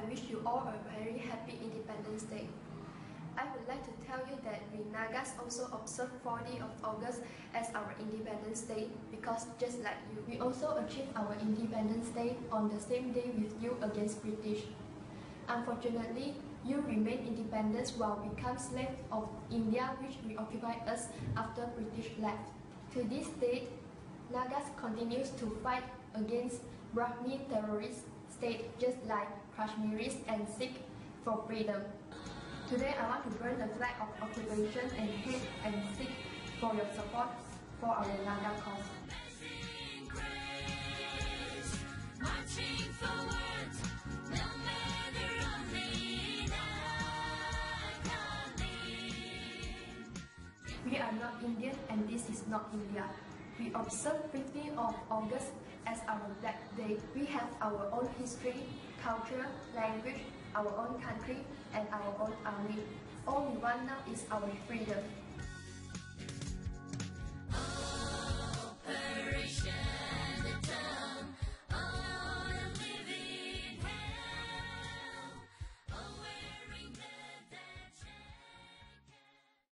wish you all a very happy Independence Day. I would like to tell you that we Nagas also observe 40th of August as our Independence Day because just like you, we also achieved our Independence Day on the same day with you against British. Unfortunately, you remain independent while become slave of India, which reoccupied us after British left. To this date, Nagas continues to fight against Brahmin terrorist state just like Kashmiris and Sikh for freedom. Today I want to burn the flag of occupation and hate and seek for your support for our Naga cause. We are not Indian and this is not India. We observe 15th of August as our Black Day. We have our own history, culture, language, our own country, and our own army. All we want now is our freedom.